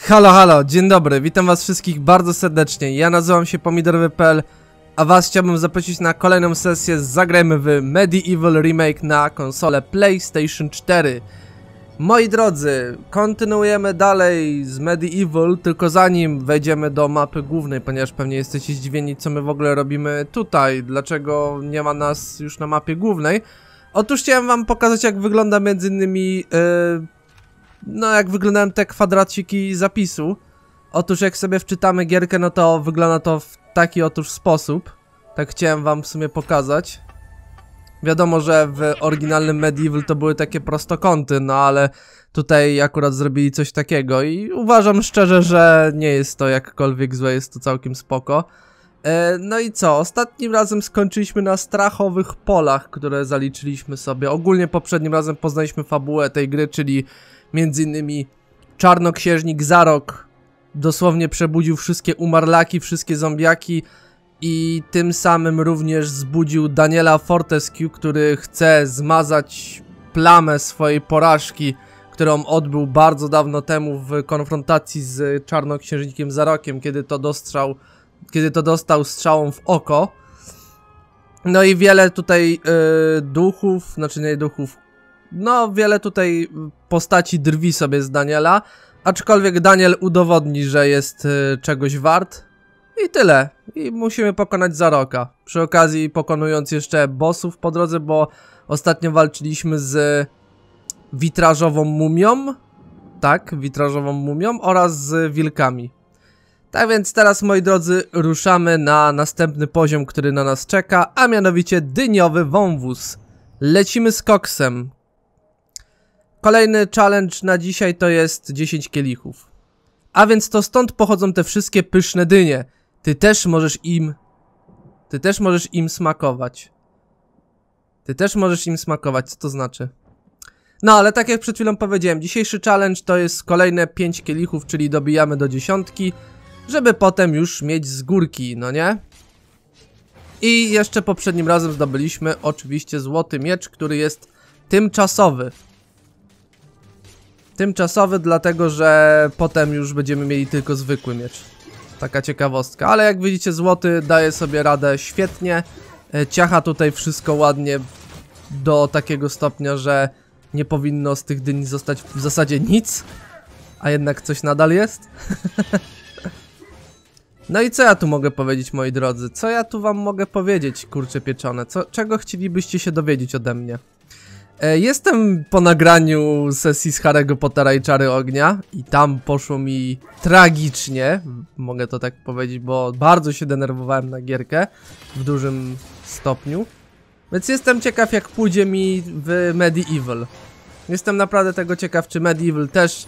Halo, halo, dzień dobry, witam was wszystkich bardzo serdecznie. Ja nazywam się Pomidorowy.pl, a was chciałbym zaprosić na kolejną sesję z Zagrajmy w Medieval Remake na konsolę PlayStation 4. Moi drodzy, kontynuujemy dalej z Medieval, tylko zanim wejdziemy do mapy głównej, ponieważ pewnie jesteście zdziwieni, co my w ogóle robimy tutaj, dlaczego nie ma nas już na mapie głównej. Otóż chciałem wam pokazać, jak wygląda między innymi, jak wyglądają te kwadraciki zapisu. Otóż jak sobie wczytamy gierkę, no to wygląda to w taki otóż sposób. Tak chciałem wam w sumie pokazać. Wiadomo, że w oryginalnym Medieval to były takie prostokąty, no ale tutaj akurat zrobili coś takiego i uważam szczerze, że nie jest to jakkolwiek złe, jest to całkiem spoko. No i co? Ostatnim razem skończyliśmy na strachowych polach, które zaliczyliśmy sobie. Ogólnie poprzednim razem poznaliśmy fabułę tej gry, czyli między innymi czarnoksiężnik Zarok dosłownie przebudził wszystkie umarlaki, wszystkie zombiaki i tym samym również zbudził Daniela Fortescue, który chce zmazać plamę swojej porażki, którą odbył bardzo dawno temu w konfrontacji z czarnoksiężnikiem Zarokiem, kiedy to dostał strzałą w oko. No i wiele tutaj duchów, znaczy nie duchów, no wiele tutaj postaci drwi sobie z Daniela, aczkolwiek Daniel udowodni, że jest czegoś wart. I tyle. I musimy pokonać Zaroka. Przy okazji pokonując jeszcze bossów po drodze, bo ostatnio walczyliśmy z witrażową mumią. Tak, witrażową mumią oraz z wilkami. Tak więc teraz, moi drodzy, ruszamy na następny poziom, który na nas czeka, a mianowicie dyniowy wąwóz. Lecimy z koksem. Kolejny challenge na dzisiaj to jest 10 kielichów. A więc to stąd pochodzą te wszystkie pyszne dynie. Ty też możesz im smakować. Ty też możesz im smakować, co to znaczy? No ale tak jak przed chwilą powiedziałem, dzisiejszy challenge to jest kolejne 5 kielichów, czyli dobijamy do 10, żeby potem już mieć z górki, no nie? I jeszcze poprzednim razem zdobyliśmy oczywiście złoty miecz, który jest tymczasowy. Tymczasowy, dlatego że potem już będziemy mieli tylko zwykły miecz. Taka ciekawostka, ale jak widzicie, złoty daje sobie radę świetnie. Ciacha tutaj wszystko ładnie do takiego stopnia, że nie powinno z tych dyni zostać w zasadzie nic. A jednak coś nadal jest. No i co ja tu mogę powiedzieć, moi drodzy? Co ja tu wam mogę powiedzieć, kurcze pieczone? Czego chcielibyście się dowiedzieć ode mnie? Jestem po nagraniu sesji z Harry'ego Pottera i Czary Ognia i tam poszło mi tragicznie, mogę to tak powiedzieć, bo bardzo się denerwowałem na gierkę w dużym stopniu. Więc jestem ciekaw, jak pójdzie mi w Medieval. Jestem naprawdę tego ciekaw, czy Medieval też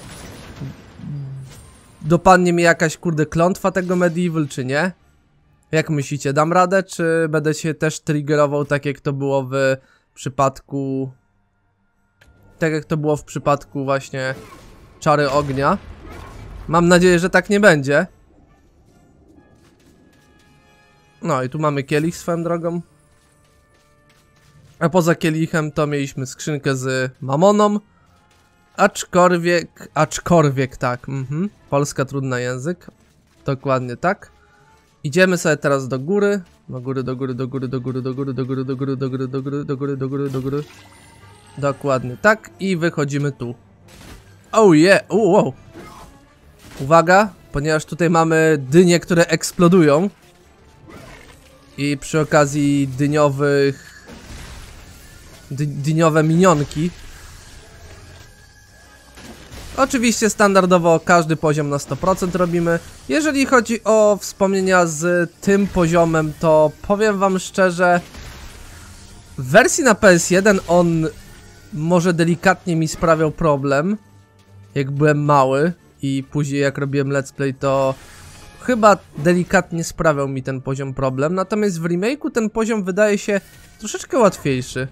dopadnie mi jakaś kurde klątwa tego Medieval, czy nie? Jak myślicie, dam radę, czy będę się też triggerował tak jak to było w przypadku... Tak jak to było w przypadku właśnie Czary Ognia. Mam nadzieję, że tak nie będzie. No i tu mamy kielich swoją drogą. A poza kielichem to mieliśmy skrzynkę z mamoną. Aczkolwiek tak. Polska trudna język. Dokładnie tak. Idziemy sobie teraz do góry. Do góry. Dokładnie tak i wychodzimy tu. Oh yeah, wow. Uwaga, ponieważ tutaj mamy dynie, które eksplodują. I przy okazji dyniowe minionki. Oczywiście standardowo każdy poziom na 100% robimy. Jeżeli chodzi o wspomnienia z tym poziomem, to powiem wam szczerze, w wersji na PS1 on może delikatnie mi sprawiał problem, jak byłem mały i później jak robiłem let's play, to chyba delikatnie sprawiał mi ten poziom problem, natomiast w remake'u ten poziom wydaje się troszeczkę łatwiejszy.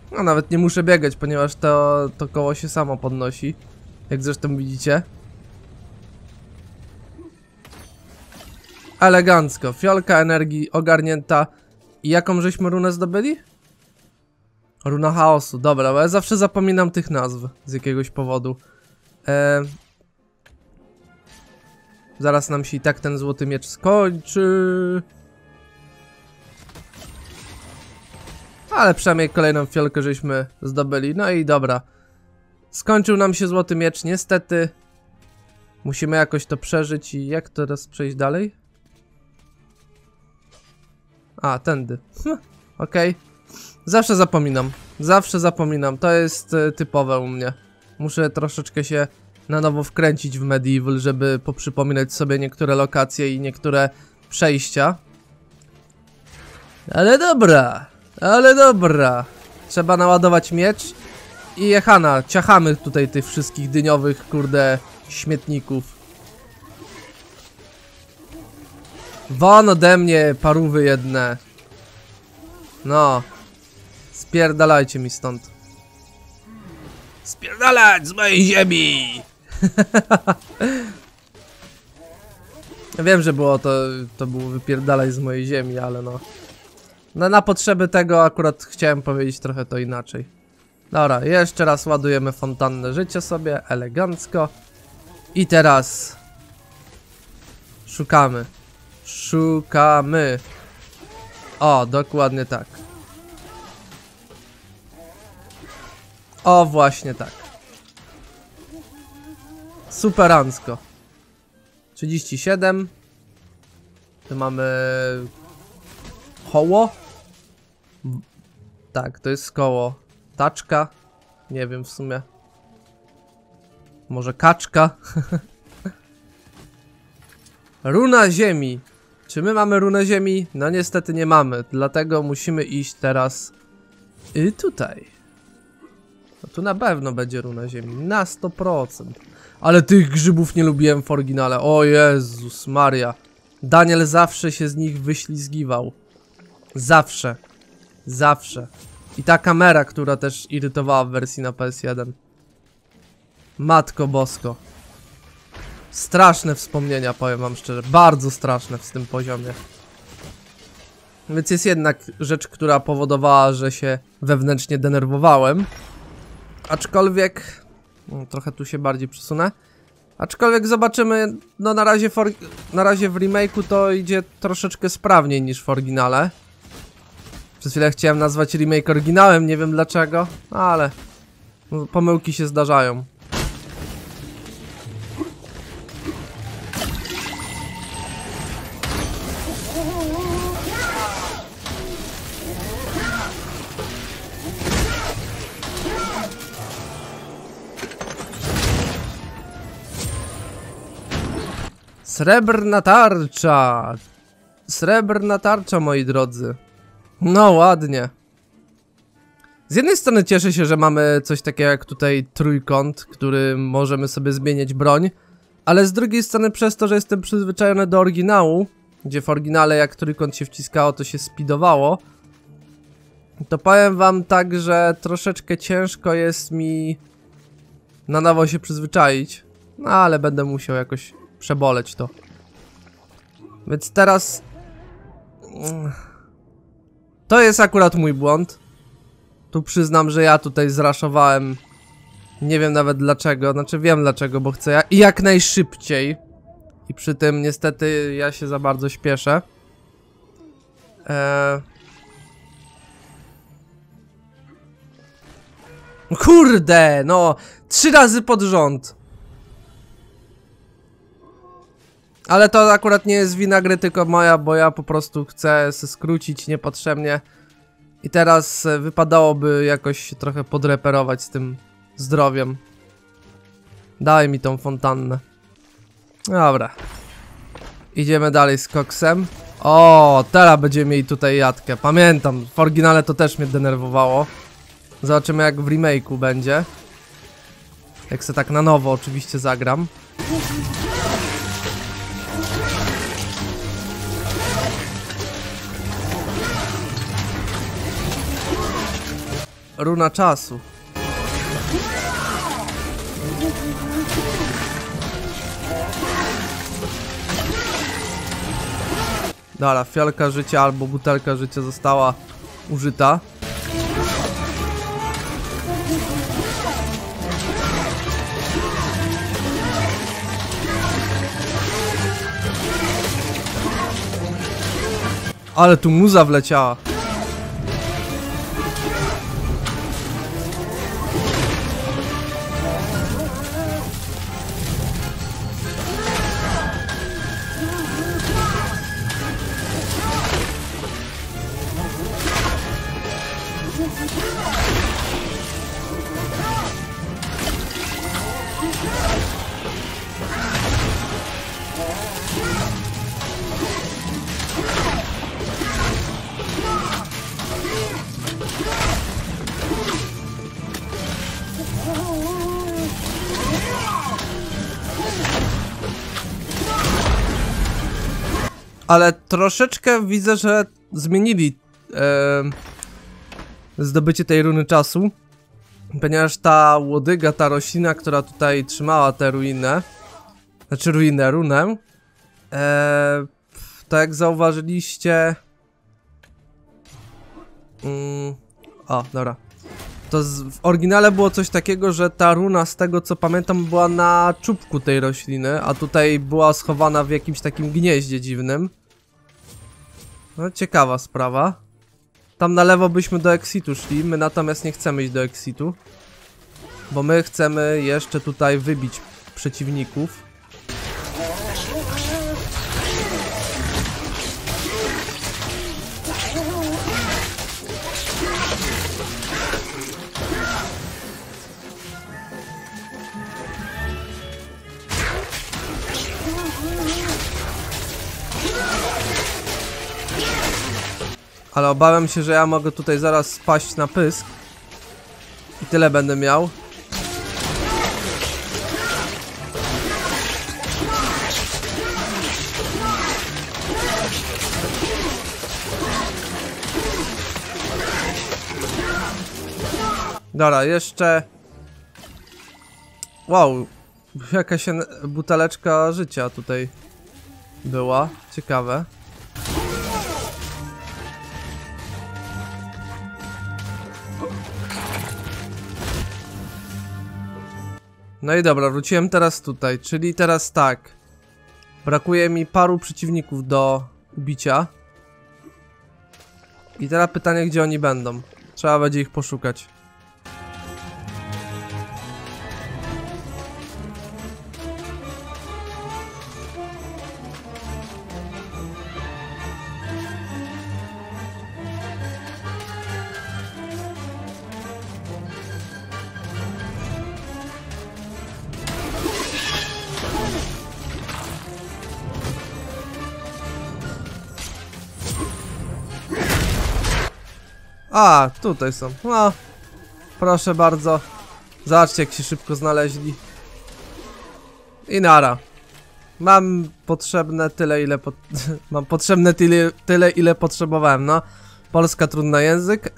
No nawet nie muszę biegać, ponieważ to koło się samo podnosi. Jak zresztą widzicie. Elegancko. Fiolka energii ogarnięta. I jaką żeśmy runę zdobyli? Runa chaosu. Dobra, bo ja zawsze zapominam tych nazw. Z jakiegoś powodu. Zaraz nam się i tak ten złoty miecz skończy. Ale przynajmniej kolejną fiolkę żeśmy zdobyli. No i dobra. Skończył nam się złoty miecz, niestety. Musimy jakoś to przeżyć i jak teraz przejść dalej? A, tędy. Okej. Zawsze zapominam. To jest typowe u mnie. Muszę troszeczkę się na nowo wkręcić w Medieval, żeby poprzypominać sobie niektóre lokacje i niektóre przejścia. Ale dobra. Trzeba naładować miecz i jechana. Ciachamy tutaj tych wszystkich dyniowych, kurde, śmietników. Won ode mnie, parówy jedne. No. Spierdalajcie mi stąd. Spierdalać z mojej ziemi! Wiem, że było to było wypierdalaj z mojej ziemi, ale no. Na potrzeby tego akurat chciałem powiedzieć trochę to inaczej. Dobra, jeszcze raz ładujemy fontannę życia sobie, elegancko. I teraz szukamy. O, dokładnie tak. O, właśnie tak. Superancko. 37. Tu mamy koło. Tak, to jest koło. Taczka. Nie wiem w sumie. Może kaczka. Runa ziemi. Czy my mamy runę ziemi? No niestety nie mamy. Dlatego musimy iść teraz tutaj. No tu na pewno będzie runa ziemi. Na 100%. Ale tych grzybów nie lubiłem w oryginale. O Jezus Maria. Daniel zawsze się z nich wyślizgiwał. Zawsze. I ta kamera, która też irytowała w wersji na PS1. Matko bosko. Straszne wspomnienia, powiem wam szczerze. Bardzo straszne w tym poziomie. Więc jest jednak rzecz, która powodowała, że się wewnętrznie denerwowałem. Aczkolwiek... trochę tu się bardziej przesunę. Aczkolwiek zobaczymy, no na razie w remake'u to idzie troszeczkę sprawniej niż w oryginale. Przez chwilę chciałem nazwać remake oryginałem, nie wiem dlaczego, ale pomyłki się zdarzają. Srebrna tarcza! Srebrna tarcza, moi drodzy. No ładnie. Z jednej strony cieszę się, że mamy coś takiego jak tutaj trójkąt, który możemy sobie zmieniać broń. Ale z drugiej strony przez to, że jestem przyzwyczajony do oryginału, gdzie w oryginale jak trójkąt się wciskało, to się speedowało, to powiem wam tak, że troszeczkę ciężko jest mi na nowo się przyzwyczaić. No ale będę musiał jakoś przeboleć to. Więc teraz... to jest akurat mój błąd. Tu przyznam, że ja tutaj zraszowałem. Nie wiem nawet dlaczego. Znaczy wiem dlaczego, bo chcę jak najszybciej. I przy tym niestety ja się za bardzo śpieszę. Kurde, no 3 razy pod rząd. Ale to akurat nie jest wina gry, tylko moja, bo ja po prostu chcę się skrócić niepotrzebnie. I teraz wypadałoby jakoś się trochę podreperować z tym zdrowiem. Daj mi tą fontannę. Dobra. Idziemy dalej z koksem. O, teraz będziemy mieli tutaj jatkę. Pamiętam, w oryginale to też mnie denerwowało. Zobaczymy jak w remake'u będzie. Jak se tak na nowo oczywiście zagram. runa czasu. Dobra, fiolka życia albo butelka życia została użyta. Ale tu muza wleciała. Ale troszeczkę widzę, że zmienili zdobycie tej runy czasu. Ponieważ ta łodyga, ta roślina, która tutaj trzymała tę ruinę, znaczy runę, to jak zauważyliście... O, dobra. To w oryginale było coś takiego, że ta runa, z tego co pamiętam, była na czubku tej rośliny, a tutaj była schowana w jakimś takim gnieździe dziwnym. No, ciekawa sprawa. Tam na lewo byśmy do exitu szli, my natomiast nie chcemy iść do exitu. Bo my chcemy jeszcze tutaj wybić przeciwników. Ale obawiam się, że ja mogę tutaj zaraz spaść na pysk. I tyle będę miał. Dobra, jeszcze... Wow, jakaś buteleczka życia tutaj była. Ciekawe. No i dobra, wróciłem teraz tutaj, czyli teraz tak. Brakuje mi paru przeciwników do ubicia. I teraz pytanie, gdzie oni będą. Trzeba będzie ich poszukać. A, tutaj są. No, proszę bardzo. Zobaczcie, jak się szybko znaleźli. I nara. Mam potrzebne tyle, ile mam potrzebne tyle, ile potrzebowałem, no. Polska trudny język.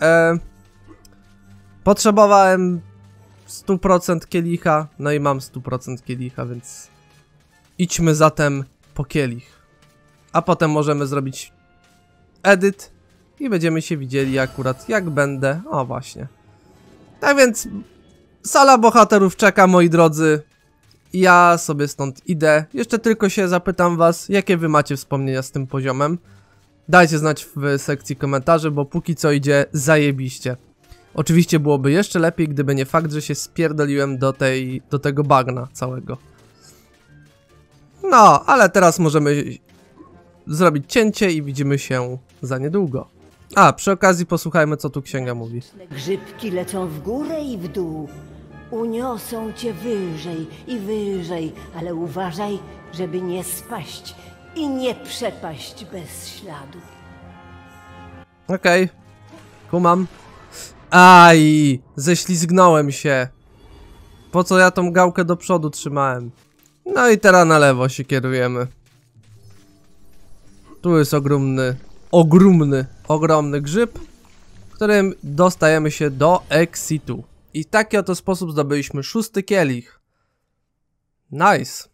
Potrzebowałem 100% kielicha, no i mam 100% kielicha, więc idźmy zatem po kielich. A potem możemy zrobić edyt i będziemy się widzieli akurat jak będę. O, właśnie. Tak więc sala bohaterów czeka, moi drodzy. Ja sobie stąd idę. Jeszcze tylko się zapytam was, jakie wy macie wspomnienia z tym poziomem. Dajcie znać w sekcji komentarzy, bo póki co idzie zajebiście. Oczywiście byłoby jeszcze lepiej, gdyby nie fakt, że się spierdoliłem do tego bagna całego. No, ale teraz możemy zrobić cięcie i widzimy się za niedługo. A, przy okazji posłuchajmy, co tu księga mówi. Grzybki lecą w górę i w dół. Uniosą cię wyżej i wyżej, ale uważaj, żeby nie spaść i nie przepaść bez śladu. Okej. Kumam. Aj! Ześlizgnąłem się. Po co ja tą gałkę do przodu trzymałem? No i teraz na lewo się kierujemy. Tu jest ogromny grzyb, którym dostajemy się do exitu. I w taki oto sposób zdobyliśmy 6. kielich. Nice.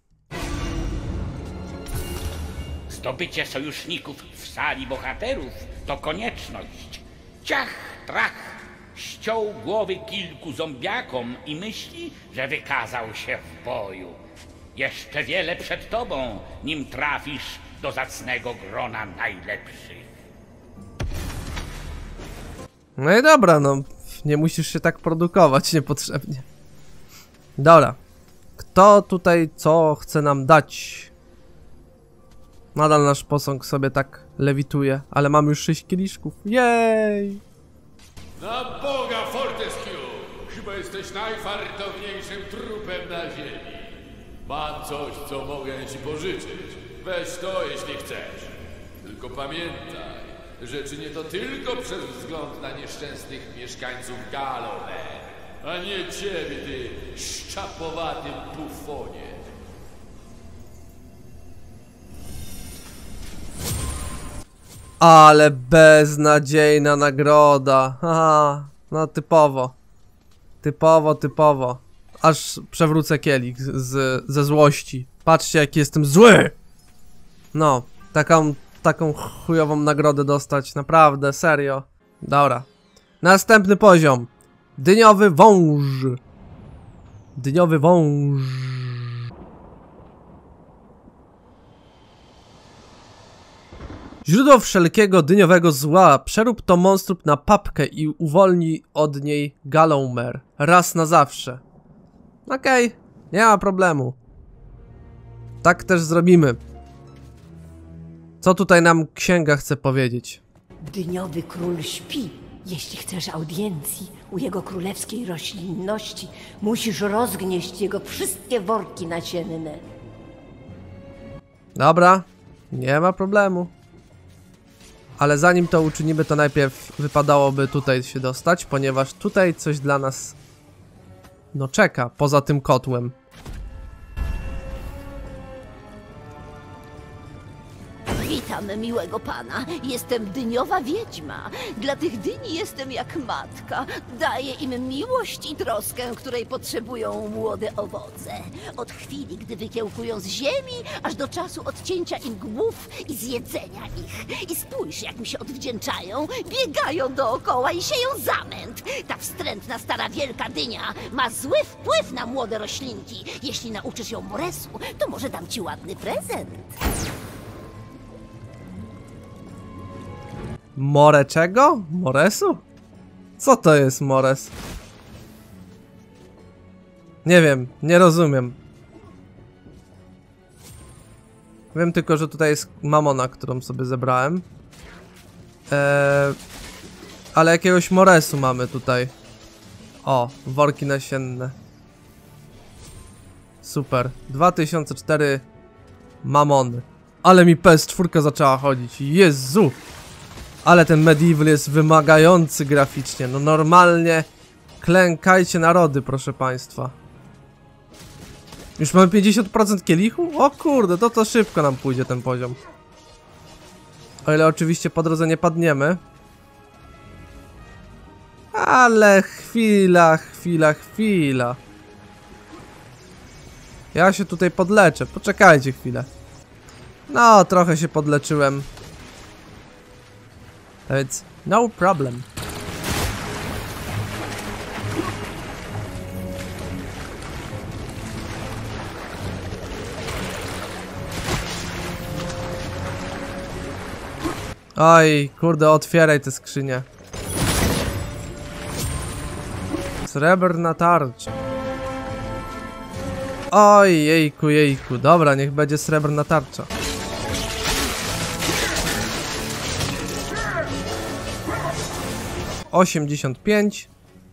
Zdobycie sojuszników w sali bohaterów to konieczność. Ciach, trach, ściął głowy kilku zombiakom i myśli, że wykazał się w boju. Jeszcze wiele przed tobą, nim trafisz do zacnego grona najlepszych. No i dobra, no nie musisz się tak produkować niepotrzebnie. Dobra. Kto tutaj co chce nam dać? Nadal nasz posąg sobie tak lewituje, ale mamy już 6 kieliszków. Jej! Na Boga, Fortescue! Chyba jesteś najfartowniejszym trupem na ziemi. Mam coś, co mogę ci pożyczyć. Weź to, jeśli chcesz. Tylko pamiętaj, że czynię to tylko przez wzgląd na nieszczęsnych mieszkańców Galloway, a nie ciebie, ty szczapowatym bufonie. Ale beznadziejna nagroda. Aha, no typowo. Typowo. Aż przewrócę kielich ze złości. Patrzcie, jaki jestem zły! No, taką chujową nagrodę dostać. Naprawdę, serio. Dobra. Następny poziom. Dyniowy wąż. Dyniowy wąż. Źródło wszelkiego dyniowego zła. Przerób to monstrum na papkę i uwolnij od niej Gallowmer. Raz na zawsze. Okej, nie ma problemu. Tak też zrobimy. Co tutaj nam księga chce powiedzieć? Dyniowy król śpi. Jeśli chcesz audiencji u jego królewskiej roślinności, musisz rozgnieść jego wszystkie worki nasienne. Dobra, nie ma problemu. Ale zanim to uczynimy, to najpierw wypadałoby tutaj się dostać, ponieważ tutaj coś dla nas no czeka, poza tym kotłem. Witam, miłego pana. Jestem dyniowa wiedźma. Dla tych dyni jestem jak matka. Daję im miłość i troskę, której potrzebują młode owoce. Od chwili, gdy wykiełkują z ziemi, aż do czasu odcięcia im głów i zjedzenia ich. I spójrz, jak mi się odwdzięczają. Biegają dookoła i sieją zamęt. Ta wstrętna stara wielka dynia ma zły wpływ na młode roślinki. Jeśli nauczysz ją moresu, to może dam ci ładny prezent. More czego? Moresu? Co to jest mores? Nie wiem, nie rozumiem. Wiem tylko, że tutaj jest mamona, którą sobie zebrałem. Ale jakiegoś moresu mamy tutaj. O, worki nasienne. Super. 2004 mamony. Ale mi PS4 zaczęła chodzić. Jezu! Ale ten Medieval jest wymagający graficznie. No normalnie klękajcie narody, proszę państwa. Już mamy 50% kielichu? O kurde, to szybko nam pójdzie ten poziom. O ile oczywiście po drodze nie padniemy. Ale chwila. Ja się tutaj podleczę, poczekajcie chwilę. No, trochę się podleczyłem. It's no problem. Oj, kurde, otwieraj tę skrzynię. Srebrna tarcza. Oj, jejku. Dobra, niech będzie srebrna tarcza. $85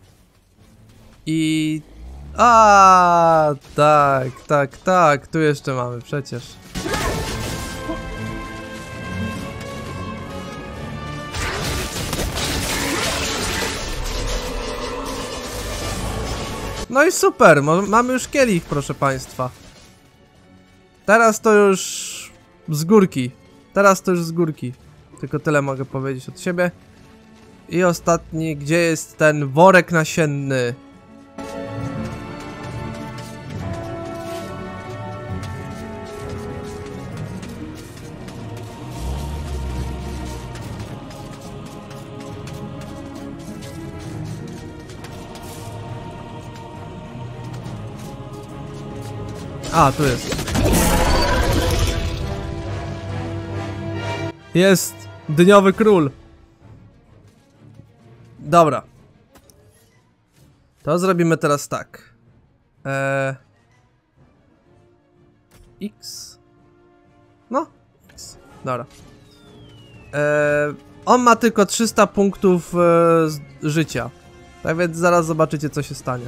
i... tak, tu jeszcze mamy przecież. No i super, mamy już kielich, proszę państwa. Teraz to już z górki. Tylko tyle mogę powiedzieć od siebie. I ostatni, gdzie jest ten worek nasienny? A, tu jest. Jest! Dyniowy król! Dobra. To zrobimy teraz tak. X. No, X. Dobra. On ma tylko 300 punktów życia. Tak więc zaraz zobaczycie, co się stanie.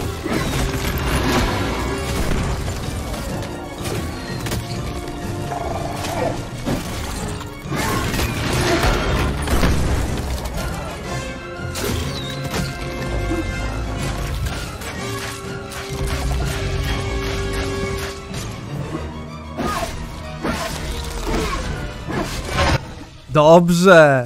Dobrze!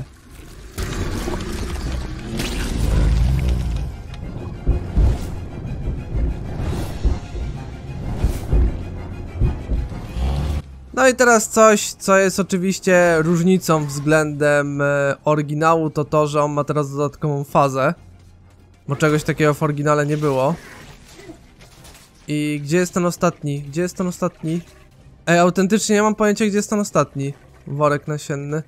No i teraz coś, co jest oczywiście różnicą względem oryginału, to to, że on ma teraz dodatkową fazę. Bo czegoś takiego w oryginale nie było. I gdzie jest ten ostatni? Gdzie jest ten ostatni? Ej, autentycznie nie mam pojęcia, gdzie jest ten ostatni worek nasienny.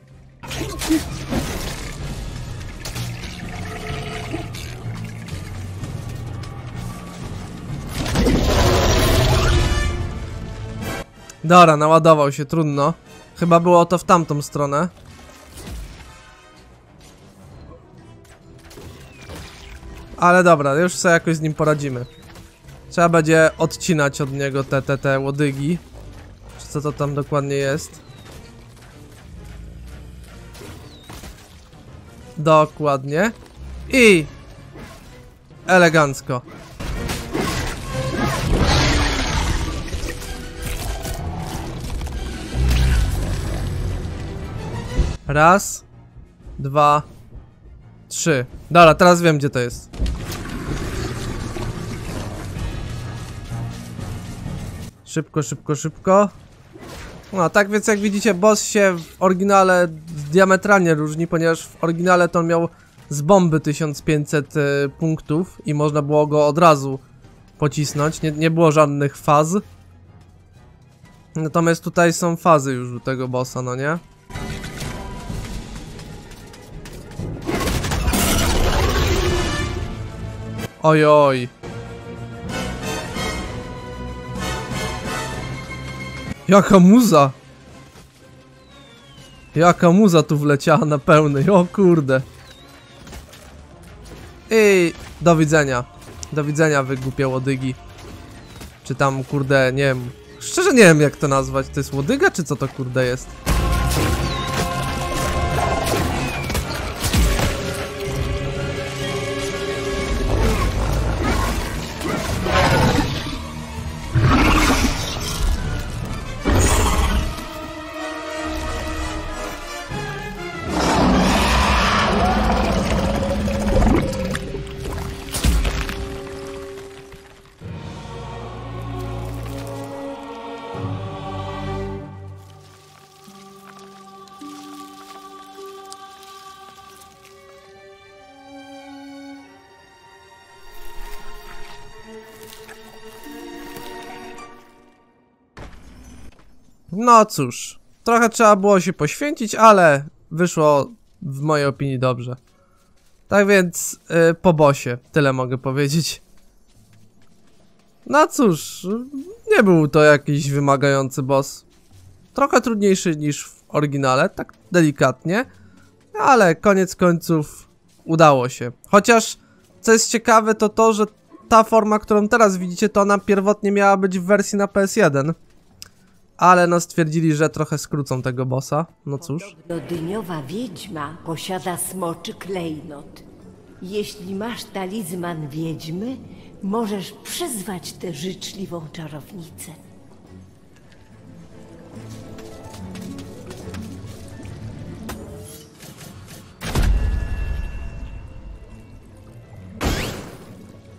Dobra, naładował się, trudno. Chyba było to w tamtą stronę. Ale dobra, już sobie jakoś z nim poradzimy. Trzeba będzie odcinać od niego te łodygi. Czy co to tam dokładnie jest? Dokładnie. I elegancko. Raz, dwa, trzy. Dobra, teraz wiem, gdzie to jest. Szybko, szybko, szybko. No, tak więc jak widzicie, boss się w oryginale diametralnie różni, ponieważ w oryginale to on miał z bomby 1500 punktów i można było go od razu pocisnąć. Nie było żadnych faz. Natomiast tutaj są fazy już u tego bossa, no nie? Oj, oj. Jaka muza! Jaka muza tu wleciała na pełnej, o kurde. I do widzenia. Do widzenia, wy głupie łodygi. Czy tam, kurde, nie wiem. Szczerze nie wiem, jak to nazwać. To jest łodyga, czy co to kurde jest? No cóż, trochę trzeba było się poświęcić, ale wyszło w mojej opinii dobrze. Tak więc po bossie, tyle mogę powiedzieć. No cóż, nie był to jakiś wymagający boss. Trochę trudniejszy niż w oryginale, tak delikatnie. Ale koniec końców udało się. Chociaż, co jest ciekawe, to to, że ta forma, którą teraz widzicie, to ona pierwotnie miała być w wersji na PS1. Ale no stwierdzili, że trochę skrócą tego bossa. No cóż. Podobno dyniowa wiedźma posiada smoczy klejnot. Jeśli masz talizman wiedźmy, możesz przyzwać tę życzliwą czarownicę.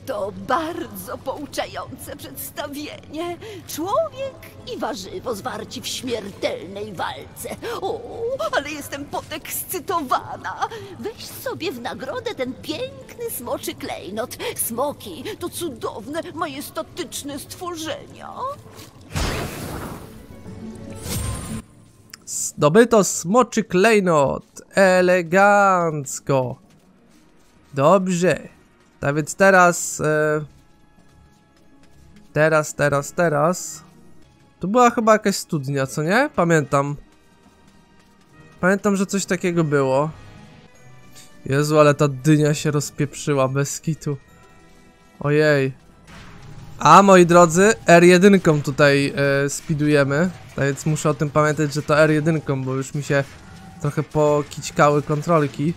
to bardzo pouczające przedstawienie. Człowiek i warzywo zwarci w śmiertelnej walce. O, ale jestem podekscytowana. Weź sobie w nagrodę ten piękny smoczy klejnot. Smoki to cudowne, majestatyczne stworzenia. Zdobyto smoczy klejnot. Elegancko. Dobrze. Tak więc teraz... Teraz... Tu była chyba jakaś studnia, co nie? Pamiętam. Pamiętam, że coś takiego było. Jezu, ale ta dynia się rozpieprzyła bez kitu. Ojej. A, moi drodzy, R1 tutaj speedujemy. Tak więc muszę o tym pamiętać, że to R1, bo już mi się trochę pokićkały kontrolki.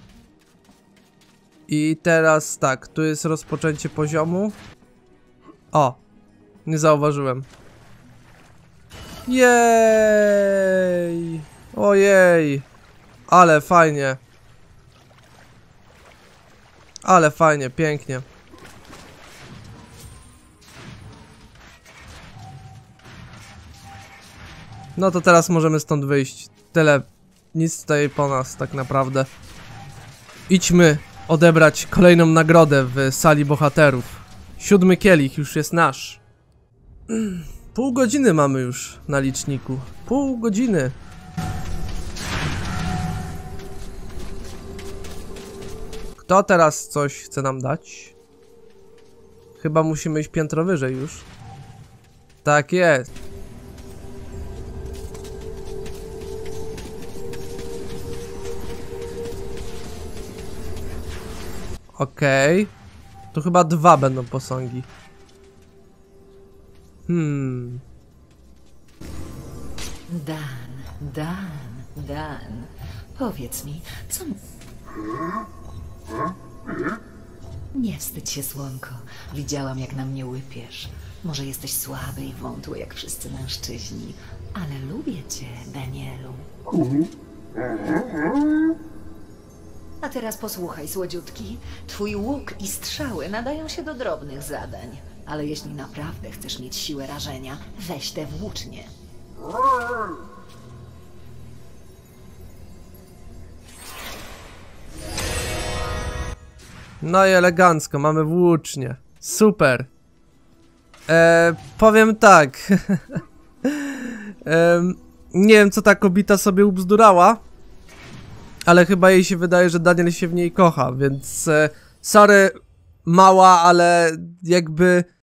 I teraz tak, tu jest rozpoczęcie poziomu. O, nie zauważyłem. Jej! Ojej! Ale fajnie. Ale fajnie, pięknie. No to teraz możemy stąd wyjść. Tyle. Nic tutaj po nas tak naprawdę. Idźmy odebrać kolejną nagrodę w sali bohaterów. 7 kielich już jest nasz. Pół godziny mamy już na liczniku. Pół godziny. Kto teraz coś chce nam dać? Chyba musimy iść piętro wyżej już. Tak jest. Okej. Tu chyba 2 będą posągi. Dan, powiedz mi, co... Nie wstydź się, słonko. Widziałam, jak na mnie łypiesz. Może jesteś słaby i wątły, jak wszyscy mężczyźni, ale lubię cię, Danielu. A teraz posłuchaj, słodziutki. Twój łuk i strzały nadają się do drobnych zadań. Ale jeśli naprawdę chcesz mieć siłę rażenia, weź te włócznie. No i elegancko, mamy włócznie. Super. Powiem tak. Nie wiem, co ta kobieta sobie ubzdurała, ale chyba jej się wydaje, że Daniel się w niej kocha, więc sorry, mała, ale jakby